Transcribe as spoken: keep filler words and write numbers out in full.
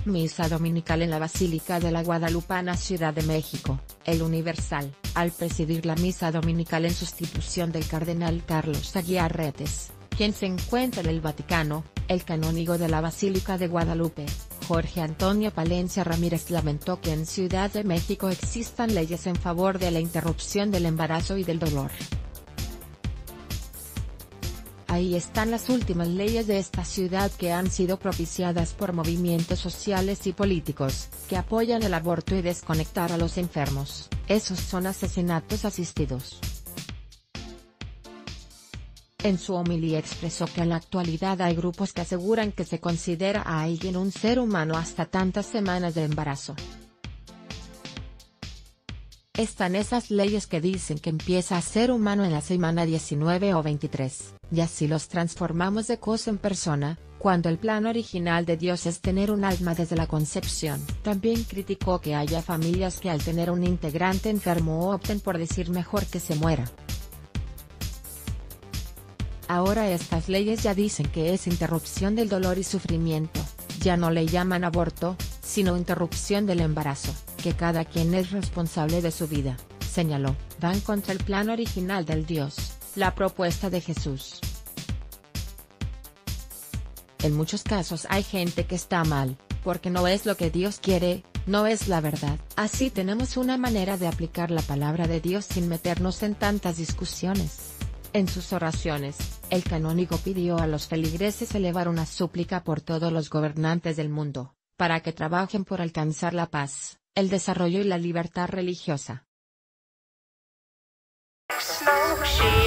Misa dominical en la Basílica de la Guadalupana, Ciudad de México. El Universal, al presidir la misa dominical en sustitución del cardenal Carlos Aguiar Retes, quien se encuentra en el Vaticano, el canónigo de la Basílica de Guadalupe, Jorge Antonio Palencia Ramírez, lamentó que en Ciudad de México existan leyes en favor de la interrupción del embarazo y del dolor. Ahí están las últimas leyes de esta ciudad que han sido propiciadas por movimientos sociales y políticos, que apoyan el aborto y desconectar a los enfermos. Esos son asesinatos asistidos. En su homilía expresó que en la actualidad hay grupos que aseguran que se considera a alguien un ser humano hasta tantas semanas de embarazo. Están esas leyes que dicen que empieza a ser humano en la semana diecinueve o veintitrés, y así los transformamos de cosa en persona, cuando el plan original de Dios es tener un alma desde la concepción. También criticó que haya familias que al tener un integrante enfermo opten por decir mejor que se muera. Ahora estas leyes ya dicen que es interrupción del dolor y sufrimiento, ya no le llaman aborto, sino interrupción del embarazo, que cada quien es responsable de su vida, señaló. Van contra el plan original del Dios, la propuesta de Jesús. En muchos casos hay gente que está mal, porque no es lo que Dios quiere, no es la verdad. Así tenemos una manera de aplicar la palabra de Dios sin meternos en tantas discusiones. En sus oraciones, el canónigo pidió a los feligreses elevar una súplica por todos los gobernantes del mundo, para que trabajen por alcanzar la paz, el desarrollo y la libertad religiosa.